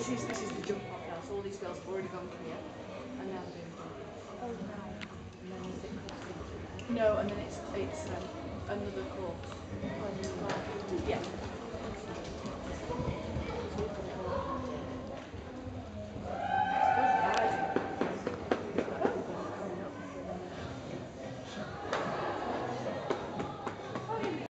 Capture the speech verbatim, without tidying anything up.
this is this is the jump off now. So all these girls have already gone clear, and now they're doing jump. Oh wow. And then is it cross country? No, and then it's it's um, another course.